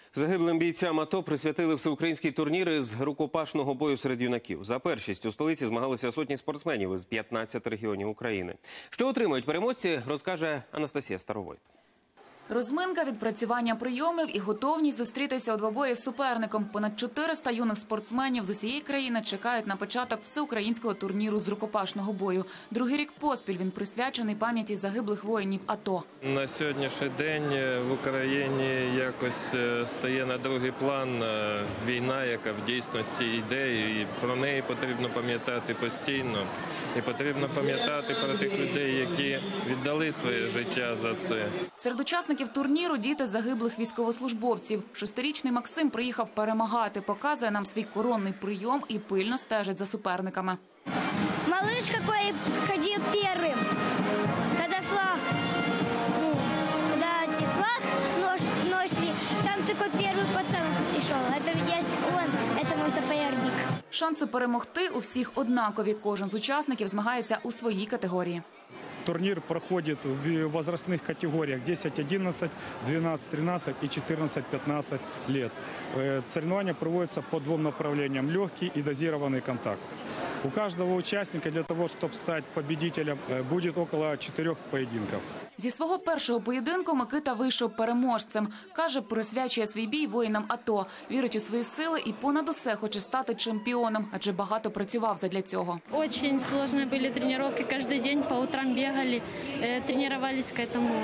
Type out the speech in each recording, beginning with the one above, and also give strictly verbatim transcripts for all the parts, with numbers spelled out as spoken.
Загиблим бійцям АТО присвятили всеукраїнський турнір з рукопашного бою серед юнаків. За першість у столиці змагалися сотні спортсменів із п'ятнадцяти регіонів України. Що отримують переможці, розкаже Анастасія Старовой. Розминка, відпрацювання прийомів і готовність зустрітися у двобої з суперником. Понад чотириста юних спортсменів з усієї країни чекають на початок всеукраїнського турніру з рукопашного бою. Другий рік поспіль він присвячений пам'яті загиблих воїнів АТО. На сьогоднішній день в Україні якось стає на другий план війна, яка в дійсності йде, і про неї потрібно пам'ятати постійно. І потрібно пам'ятати про тих людей, які віддали своє життя за це. Серед учасників турніру – діти загиблих військовослужбовців. Шестирічний Максим приїхав перемагати, показує нам свій коронний прийом і пильно стежить за суперниками. Малыш какой ходил первым, когда флаг, ну, когда флаг носили, там такой первый пацан пришел. Это он, это мой соперник. Шанси перемогти у всіх однакові. Кожен з учасників змагається у своїй категорії. Турнир проходит в возрастных категориях десять одиннадцать, двенадцать тринадцать и четырнадцать пятнадцать лет. Соревнования проводятся по двум направлениям – легкий и дозированный контакт. У каждого участника для того, чтобы стать победителем, будет около чотирьох поєдинків. Зі свого першого поєдинку Микита вийшов переможцем. Каже, присвячує свій бій воїнам АТО. Вірить у свої сили і понад усе хоче стати чемпіоном, адже багато працював задля цього. Дуже складні були тренування, кожен день по утрам бігали, тренувалися к цьому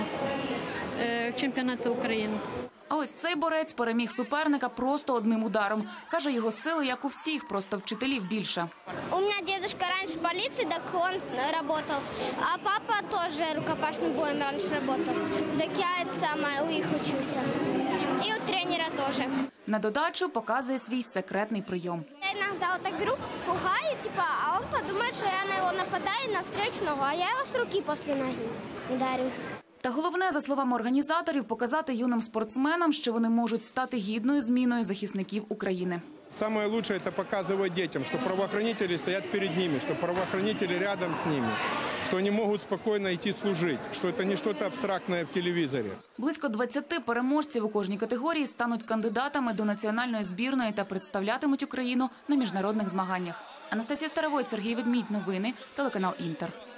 чемпіонату України. А ось цей борець переміг суперника просто одним ударом. Каже, його сили, як у всіх, просто вчителів більше. У мене дедушка раніше в поліції, так він працював. А папа теж рукопашним боєм раніше працював. Так я сама у них вчуся. І у тренера теж. На додачу показує свій секретний прийом. Я іноді отак беру, пугаю, типа, а він подумає, що я на нього нападаю навстріч ногу, а я його з руки після ноги ударю. Та головне, за словами організаторів, показати юним спортсменам, що вони можуть стати гідною зміною захисників України. Самое лучшее – это показывать детям, что правоохранители стоят перед ними, что правоохранители рядом с ними, что они могут спокойно идти служить, что это не что-то абстрактное в телевизоре. Близько двадцяти переможців у кожній категорії стануть кандидатами до національної збірної та представлятимуть Україну на міжнародних змаганнях. Анастасія Старовой, Сергій Ведмідь. Новини. Телеканал «Інтер».